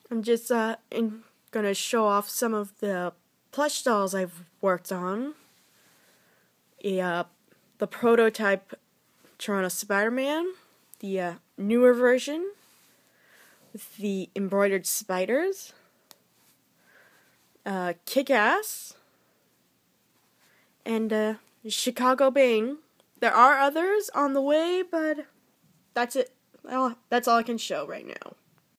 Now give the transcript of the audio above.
I'm just gonna show off some of the plush dolls I've worked on. The prototype Toronto Spider-Man, the newer version with the embroidered spiders, Kick-Ass, and Chicago Bang. There are others on the way, but that's it. Well, that's all I can show right now.